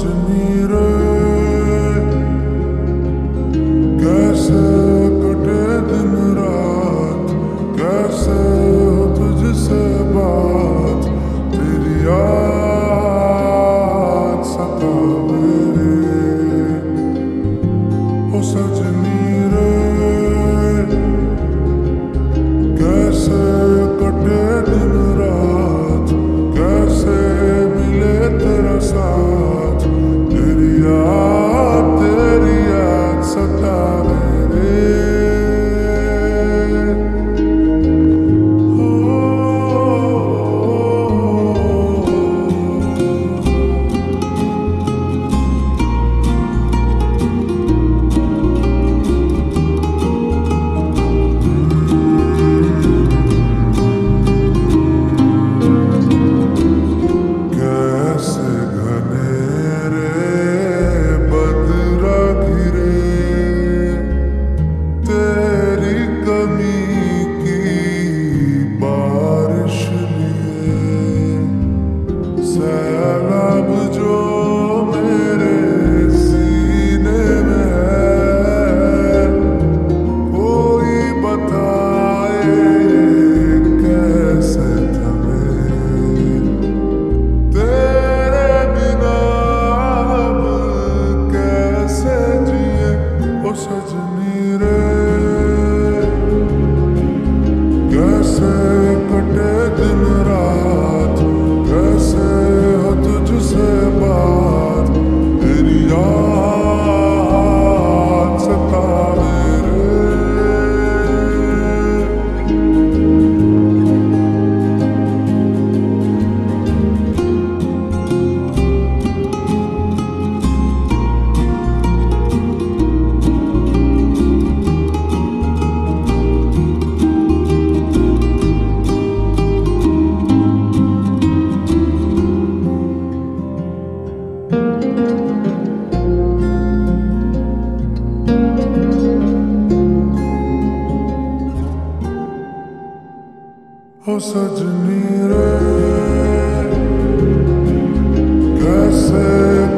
सजनी रे कैसे कटे दिन रात, कैसे हो तुझसे बात, तेरी याद सतावे रे। ओ सजनी रे कैसे कटे दिन रात, कैसे मिले तेरा साथ, तेरी याद सतावे रे। कैसे घनेरे बदरा घिरे तेरी कमी की बारिश लिए, सैलाब जो मेरे सीने में है, कोई बताए कैसे थमे, तेरे बिना अब कैसे जिए। ओ सजनी रे कैसे कटे दिन रात, कैसे हो तुझसे बात, तेरी याद सतावे रे। ओ सजनी रे कैसे